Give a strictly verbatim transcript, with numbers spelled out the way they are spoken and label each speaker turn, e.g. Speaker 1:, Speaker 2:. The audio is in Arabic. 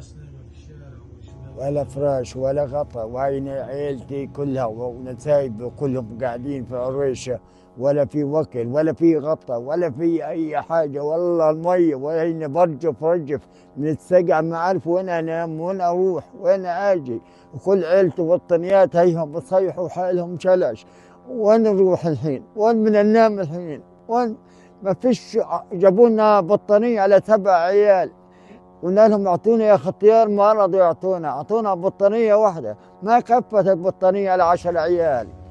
Speaker 1: ناس نايمة في الشارع وشباب
Speaker 2: ولا
Speaker 1: نايمين.
Speaker 2: فراش ولا غطا، وهاي عيلتي كلها ونسايبي كلهم قاعدين في عريشة، ولا في وكل ولا في غطا ولا في أي حاجة. والله المية وين برجف رجف من السقع، ما أعرف وين أنام وين أروح وين أجي. وكل عيلتي وطنيات هيهم بصيحوا حالهم شلش. وين نروح الحين؟ وين بدنا ننام الحين؟ وين؟ ما فيش. جابوا لنا بطانية على سبع عيال، قلنا لهم اعطونا يا اختيار، ما رضوا يعطونا، اعطونا بطانيه واحده ما كفت البطانيه على عشر عيال.